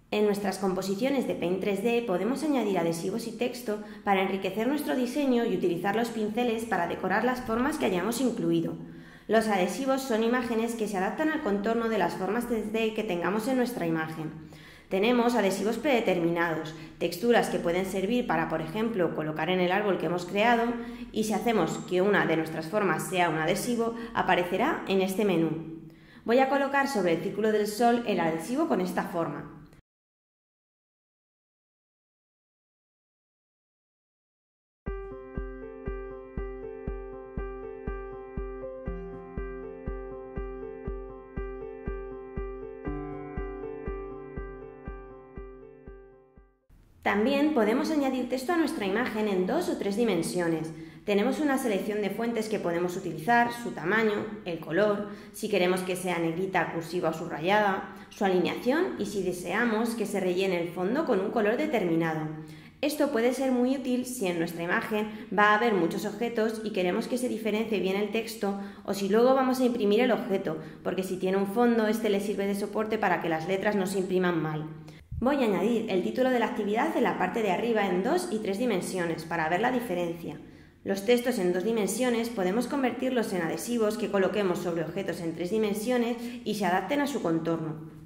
En nuestras composiciones de Paint 3D podemos añadir adhesivos y texto para enriquecer nuestro diseño y utilizar los pinceles para decorar las formas que hayamos incluido. Los adhesivos son imágenes que se adaptan al contorno de las formas 3D que tengamos en nuestra imagen. Tenemos adhesivos predeterminados, texturas que pueden servir para, por ejemplo, colocar en el árbol que hemos creado, y si hacemos que una de nuestras formas sea un adhesivo, aparecerá en este menú. Voy a colocar sobre el círculo del sol el adhesivo con esta forma. También podemos añadir texto a nuestra imagen en 2 o 3 dimensiones. Tenemos una selección de fuentes que podemos utilizar, su tamaño, el color, si queremos que sea negrita, cursiva o subrayada, su alineación y si deseamos que se rellene el fondo con un color determinado. Esto puede ser muy útil si en nuestra imagen va a haber muchos objetos y queremos que se diferencie bien el texto, o si luego vamos a imprimir el objeto, porque si tiene un fondo, este le sirve de soporte para que las letras no se impriman mal. Voy a añadir el título de la actividad en la parte de arriba en 2 y 3 dimensiones para ver la diferencia. Los textos en 2 dimensiones podemos convertirlos en adhesivos que coloquemos sobre objetos en 3 dimensiones y se adapten a su contorno.